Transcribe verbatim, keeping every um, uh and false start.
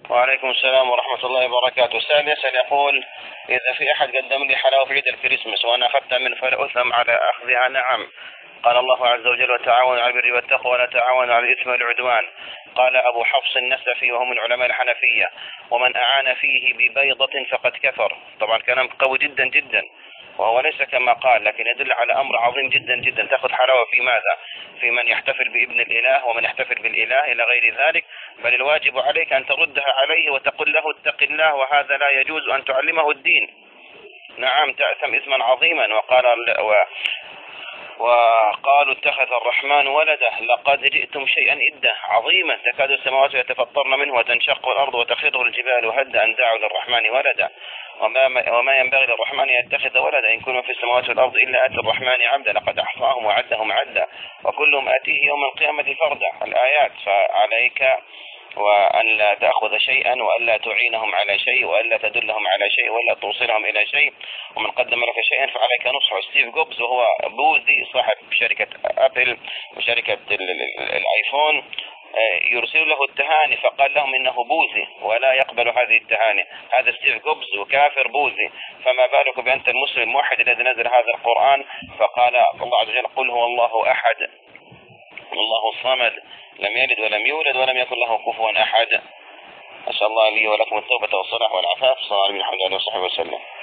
وعليكم السلام ورحمة الله وبركاته. سائل يسأل يقول: إذا في أحد قدم لي حلاوة في عيد الكريسماس وأنا أخذتها منه فلا أثم على أخذها؟ نعم. قال الله عز وجل: وتعاونوا على البر والتقوى ولا تعاونوا على الإثم والعدوان. قال أبو حفص النسفي وهو من علماء الحنفية: ومن أعان فيه ببيضة فقد كفر. طبعا كلام قوي جدا جدا، وهو ليس كما قال، لكن يدل على أمر عظيم جدا جدا. تأخذ حلاوة في ماذا؟ في من يحتفل بابن الإله ومن يحتفل بالإله إلى غير ذلك، بل الواجب عليك أن تردها عليه وتقول له اتق الله، وهذا لا يجوز أن تعلمه الدين. نعم، تأثم إثما عظيما. وقال و وقالوا اتخذ الرحمن ولده لقد جئتم شيئا إدا عظيما، تكاد السماوات يتفطرن منه وتنشق الأرض وتخر الجبال هدا أن دعوا للرحمن ولدا وما, وما ينبغي للرحمن أن يتخذ ولدا إن كانوا في السماوات والأرض إلا أتى الرحمن عبدا لقد أحصاهم وعدهم عدا وكلهم آتيه يوم القيامة فردا. الآيات. فعليك وأن لا تأخذ شيئا وأن لا تعينهم على شيء وأن لا تدلهم على شيء وأن لا توصلهم إلى شيء، ومن قدم لك شيئا فعليك نصحه. ستيف جوبز وهو بوذي صاحب شركة أبل وشركة الآيفون يرسل له التهاني فقال لهم إنه بوذي ولا يقبل هذه التهاني. هذا ستيف جوبز وكافر بوذي، فما بالك بأنت المسلم الموحد الذي نزل هذا القرآن؟ فقال الله عز وجل: قل هو الله أحد الله الصمد لم يلد ولم يولد ولم يكن له كفوا أحد. أسأل الله لي ولكم التوبة والصلاح والعفاف. صلى الله عليه وسلم.